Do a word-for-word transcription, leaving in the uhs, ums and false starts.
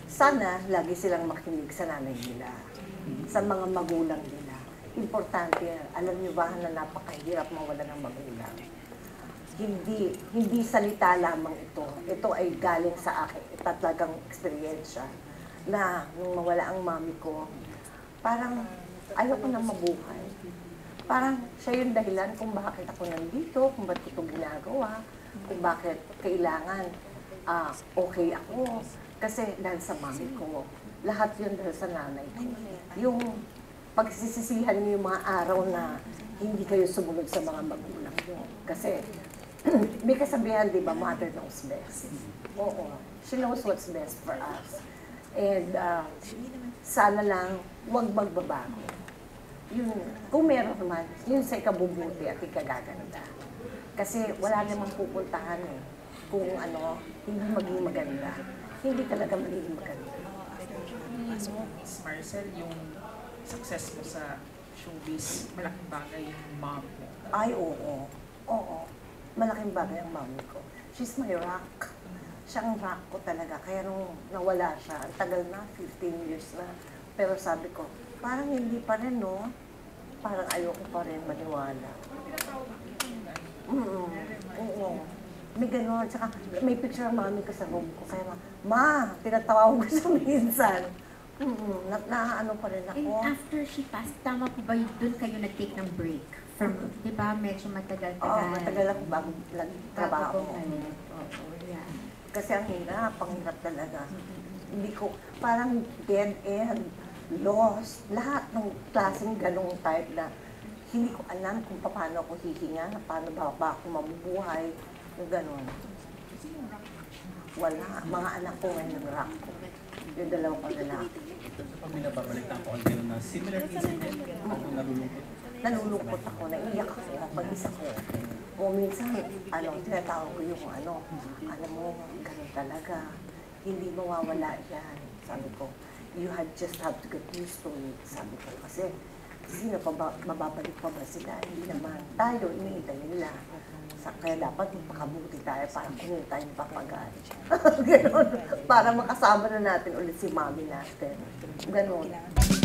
sana lagi silang makinig sa nanay nila, sa mga magulang nila. Importante yan. Alam niyo ba na napakahirap mawala ng magulang? Hindi, hindi salita lamang ito. Ito ay galing sa akin. Ito talagang eksperyensya na nung mawala ang mami ko, parang ayoko na mabuhay. Parang siya yung dahilan kung bakit ako nandito, kung bakit ko ito ginagawa, kung bakit kailangan uh, okay ako. Kasi dahil sa mami ko, lahat yun dahil sa nanay ko. Yung pagsisisihan niyo yung mga araw na hindi kayo sumunod sa mga magulang niyo. Kasi may kasabihan, di ba, mother knows best. Oo, she knows what's best for us. And uh, sana lang, huwag magbabago. Yun, kung meron naman, yun sa ikabubuti at ikagaganda. Kasi wala namang pupuntahan eh. Kung ano, hindi maging maganda. Hindi talaga magiging maganda. So, Miss Maricel, yung success mo sa showbiz, malaking bagay yung mom mo. Ay, oo. Oo. Malaking bagay ang mami ko. She's my rock. Siya ang rock ko talaga. Kaya nung nawala siya, ang tagal na, fifteen years na. Pero sabi ko, parang hindi pa rin, no? Parang ayoko pa rin maniwala. Mm-mm. Oo. May gano'n. Tsaka may picture ng mami ko sa room ko. Kaya ma, ma, tinatawag ko siya minsan. Mm-mm. Na, na ano pa rin ako. And after she passed, tama po ba yun, doon kayo nag-take ng break? From, di ba, medyo matagal-tagal? Oo, oh, matagal ako bago nag-trabaho. Oo, yeah. Kasi ang hirap, ang hirap talaga. Hindi ko, parang dead end, lost, lahat ng klaseng ganong type na hindi ko alam kung paano ako hihinga, paano ba, ba ako mabubuhay, yung ganon. Wala, mga anak ko ngayon nag-rock ko. Yung dalawa ko lalaki. Pag binababalik na ako, ang gano'n na similar incident, ako nalulungkot. Nalulungkot ako, naiiyak ako, pag-isa ko. O minsan, ano, tinatawag ko yung ano, alam mo, ganun talaga. Hindi mawawala yan. Sabi ko, you had just have to get used to it. Sabi ko, kasi, sino pa ba, mababalik pa ba sila? Hindi naman. Tayo, iniintay nila. Sa, kaya dapat magpakabuti tayo para kunin tayo ng papagaan. Ganon. Para makasama na natin ulit si mami natin. Ganon.